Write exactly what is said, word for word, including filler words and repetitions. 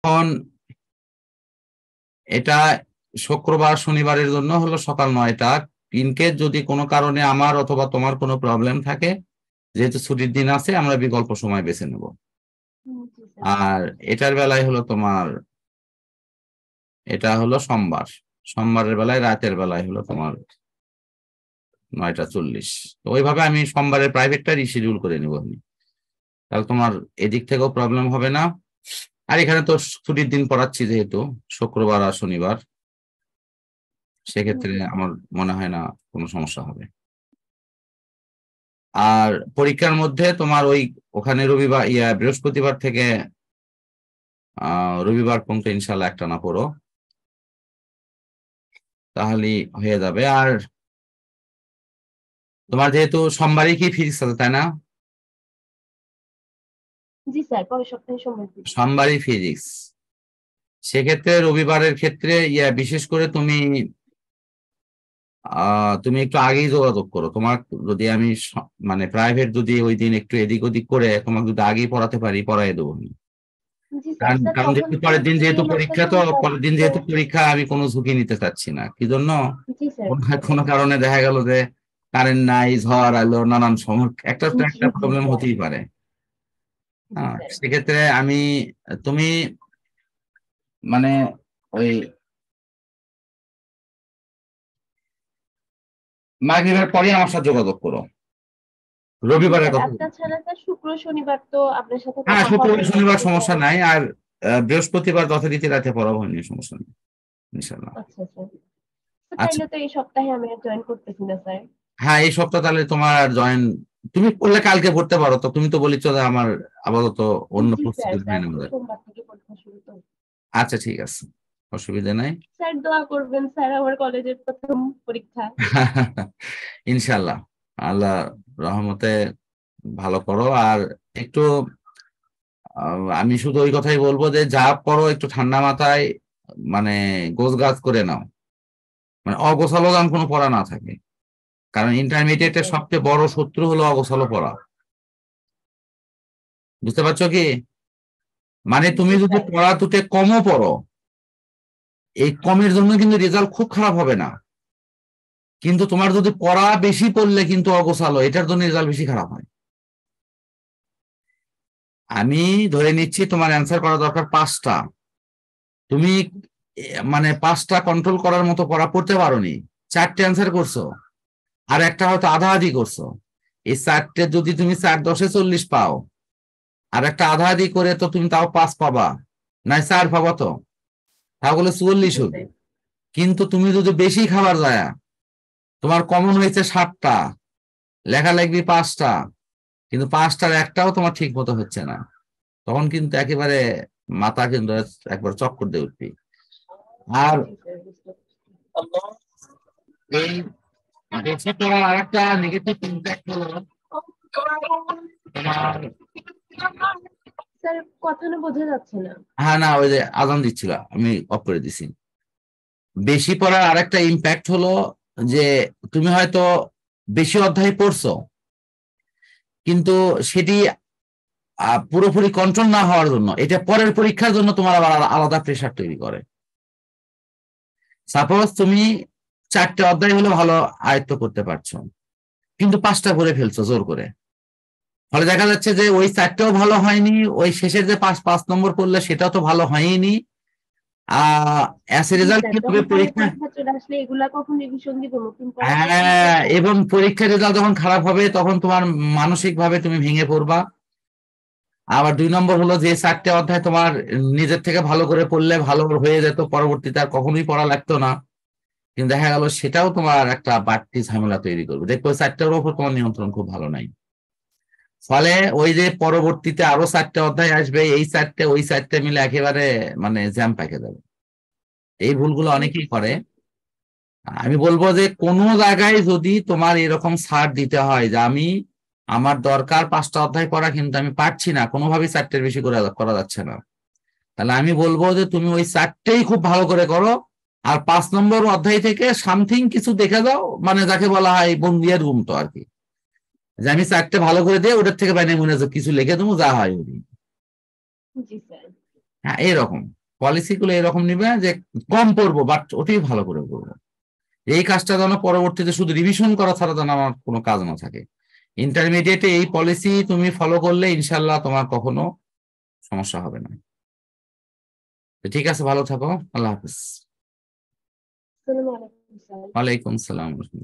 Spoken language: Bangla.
এখন এটা শুক্রবার শনিবারের জন্য হলো সকাল নয়টা। ইনকেস যদি কোনো কারণে আমার অথবা তোমার কোনো প্রবলেম থাকে, যেহেতু ছুটির দিন আছে, আমরা বিকল্প সময় বেছে নেব। আর এটার বেলায় হলো তোমার, এটা হলো সোমবার, সোমবারের বেলায় রাতের বেলায় হলো তোমার নয়টা চল্লিশ। তো ওইভাবে আমি সোমবারের প্রাইভেটটা রিশিডিউল করে নেব আমি, তাহলে তোমার এদিক থেকেও প্রবলেম হবে না। আর এখানে তো ছুটির দিন পড়াচ্ছি যেহেতু শুক্রবার আর শনিবার, সেক্ষেত্রে আমার মনে হয় না কোনো সমস্যা হবে। আর পরীক্ষার মধ্যে তোমার ওই ওখানে রবিবার ইয়া বৃহস্পতিবার থেকে আহ রবিবার পর্যন্ত ইনশাল্লাহ একটা না পড়ো, তাহলেই হয়ে যাবে। আর তোমার যেহেতু সোমবারই কি ফিজিক্স আছে তাই না? জি স্যার, পরের সপ্তাহে সোমবার। সোমবারই ফিজিক্স, সেক্ষেত্রে রবিবারের ক্ষেত্রে ইয়া বিশেষ করে তুমি আহ তুমি একটু আগেই যোগাযোগ করো। তোমার যদি আমি মানে প্রাইভেট যদি ওই দিন একটু এদিক ওদিক করে তোমাকে যদি আগেই পড়াতে পারি, পড়াই দেবো আমি। কারণ যেহেতু পরের দিন যেহেতু পরীক্ষা, তো পরের দিন যেহেতু পরীক্ষা আমি কোনো ঝুঁকি নিতে চাচ্ছি না। কি জন্য? কোনো কারণে দেখা গেল যে কারেন্ট নাই, ঝড় আলো, নানান সমস্যা, একটা একটা প্রবলেম হতেই পারে। হ্যাঁ, সেক্ষেত্রে আমি তুমি মানে ওই মাগরিবের পরে আমার সাথে যোগাযোগ করো রবিবারের কথা। তাছাড়া স্যার শুক্র শনিবার তো আপনার সাথে হ্যাঁ, শুক্র শনিবার সমস্যা নাই। আর বৃহস্পতিবার যথারীতি রাতে পড়াবো, নিয়ে সমস্যা নেই ইনশাআল্লাহ। আচ্ছা স্যার, তাহলে তো এই সপ্তাহে আমি জয়েন করতেছি না স্যার। হ্যাঁ, এই সপ্তাহ তাহলে তোমার জয়েন তুমি করলে কালকে পড়তে পারো। তো তুমি তো বলিছো যে আমার আপাতত অন্য প্রস্তুতি হয় না। সোমবার থেকে পরীক্ষা শুরু তো। আচ্ছা, ঠিক আছে, অসুবিধা নাই। স্যার দোয়া করবেন স্যার, আমার কলেজের প্রথম পরীক্ষা। ইনশাআল্লাহ, আল্লাহ রহমতে ভালো করো। আর একটু আমি শুধু ওই কথাই বলবো যে যা পড়ো একটু ঠান্ডা মাথায় মানে গোছগাছ করে নাও, মানে অগোছালো যেন কোনো পড়া না থাকে। কারণ ইন্টারমিডিয়েটের সবচেয়ে বড় শত্রু হলো অগোছালো পড়া, বুঝতে পারছো কি? মানে তুমি যদি পড়া দুটো কমও পড়ো, এই কমের জন্য কিন্তু রেজাল্ট খুব খারাপ হবে না, কিন্তু তোমার যদি পড়া বেশি পড়লে কিন্তু অগোছালো, এটার জন্য রেজাল্ট বেশি খারাপ হয়। আমি ধরে নিচ্ছি তোমার অ্যান্সার করা দরকার পাঁচটা, তুমি মানে পাঁচটা কন্ট্রোল করার মতো পড়া পড়তে পারোনি, চারটে অ্যান্সার করছো, আর একটা হয়তো আধা আধি করছো। এই চারটে যদি তুমি চার দশে চল্লিশ পাও, আর একটা আধা আধি করে তো তুমি তাও পাঁচ পাবা, নাই চার পাবা, তো তাহলে চুয়াল্লিশ হবে। কিন্তু তুমি যদি বেশি খাবার যায়, তোমার কমন হয়েছে সাতটা, লেখা লিখবি পাঁচটা, কিন্তু পাঁচটার একটাও তোমার ঠিক মতো হচ্ছে না, তখন কিন্তু একেবারে মাথা কিন্তু একবার চক্কর দিয়ে উঠবি। আর এই বেশি পড়ার আর একটা নেগেটিভ ইম্প্যাক্ট হলো তোমার, স্যার কথা না বোঝা যাচ্ছে না। হ্যাঁ না, ওই যে আজান দিচ্ছিল, আমি অফ করে দিছি। বেশি পড়ার আরেকটা ইম্প্যাক্ট হলো যে তুমি হয়তো বেশি অধ্যায় পড়ছো, কিন্তু সেটি পুরোপুরি কন্ট্রোল না হওয়ার জন্য এটা পরের পরীক্ষার জন্য তোমার আবার আলাদা প্রেশার তৈরি করে। সাপোজ তুমি চারটে অধ্যায় হলো ভালো আয়ত্ত করতে পারছো, কিন্তু পাঁচটা করে ফেলছো জোর করে, ফলে দেখা যাচ্ছে যে ওই চারটাও ভালো হয়নি, ওই শেষের যে পাঁচ পাঁচ নম্বর করলে সেটাও তো ভালো হয়নি। এবং পরীক্ষার রেজাল্ট যখন খারাপ হবে তখন তোমার মানসিক ভাবে তুমি ভেঙে পড়বা। আবার দুই নম্বর হলো যে চারটে অধ্যায় তোমার নিজের থেকে ভালো করে পড়লে ভালো হয়ে যেত, পরবর্তীতে আর কখনোই পড়া লাগতো না, কিন্তু দেখা গেল সেটাও তোমার একটা বাড়তি ঝামেলা তৈরি করবে। দেখো চারটার উপর তোমার নিয়ন্ত্রণ খুব ভালো নাই, ফলে ওই যে পরবর্তীতে আরো চারটে অধ্যায় আসবে, এই চারটে ওই চারটে মিলে একেবারে মানে জ্যাম পেকে যাবে। এই ভুলগুলো অনেকেই করে। আমি বলবো যে কোনো জায়গায় যদি তোমার এরকম ছাড় দিতে হয় যে আমি আমার দরকার পাঁচটা অধ্যায় পড়া, কিন্তু আমি পারছি না, কোনোভাবেই চারটের বেশি করে করা যাচ্ছে না, তাহলে আমি বলবো যে তুমি ওই চারটেই খুব ভালো করে করো, আর পাঁচ নম্বর অধ্যায় থেকে সামথিং কিছু দেখে দাও, মানে যাকে বলা হয় বন্দিয়ার ঘুম, তো আর কি, যে আমি চারটে ভালো করে দিয়ে ওটার থেকে বাইরে মনে কিছু লিখে দেবো, যা হয়। হ্যাঁ এরকম পলিসি গুলো এরকম নিবে যে কম পড়বো বাট ওটাই ভালো করে পড়বো, এই কাজটা যেন পরবর্তীতে শুধু রিভিশন করা ছাড়া যেন আমার কোনো কাজ না থাকে। ইন্টারমিডিয়েটে এই পলিসি তুমি ফলো করলে ইনশাল্লাহ তোমার কখনো সমস্যা হবে না। ঠিক আছে, ভালো থাকো, আল্লাহ হাফিজ। আসসালামু আলাইকুম স্যার। ওয়ালাইকুম সালাম।